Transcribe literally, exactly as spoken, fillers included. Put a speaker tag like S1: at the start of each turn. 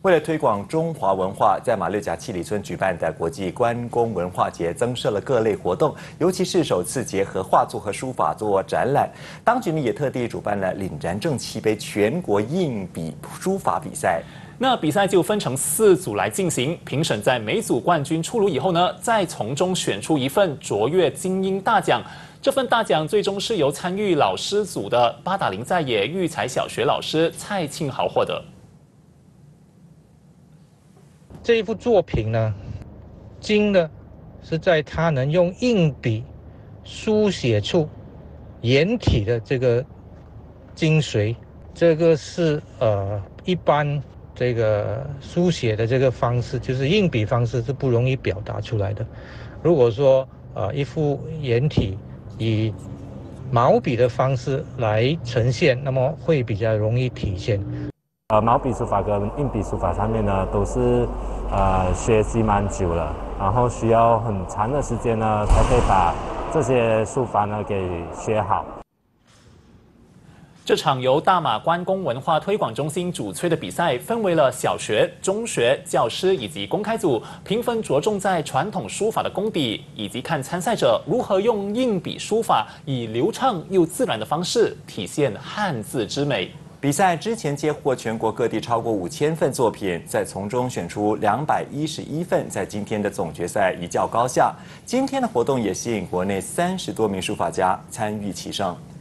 S1: 为了推广中华文化，在马六甲七里村举办的国际关公文化节增设了各类活动，尤其是首次结合画作和书法做展览。当局呢也特地主办了凛然正气杯全国硬笔书法比赛。
S2: 那比赛就分成四组来进行，评审在每组冠军出炉以后呢，再从中选出一份卓越精英大奖。这份大奖最终是由参与老师组的八达岭在野育才小学老师蔡庆豪获得。
S3: 这一幅作品呢，精呢是在他能用硬笔书写出颜体的这个精髓，这个是呃一般这个书写的这个方式，就是硬笔方式是不容易表达出来的。如果说呃一幅颜体以毛笔的方式来呈现，那么会比较容易体现。
S4: 呃，毛笔书法跟硬笔书法上面呢，都是呃学习蛮久了，然后需要很长的时间呢，才可以把这些书法呢给学好。
S2: 这场由大马关公文化推广中心主催的比赛，分为了小学、中学、教师以及公开组，评分着重在传统书法的功底，以及看参赛者如何用硬笔书法，以流畅又自然的方式体现汉字之美。
S1: 比赛之前接获全国各地超过五千份作品，再从中选出两百一十一份，在今天的总决赛一较高下。今天的活动也吸引国内三十多名书法家参与其中。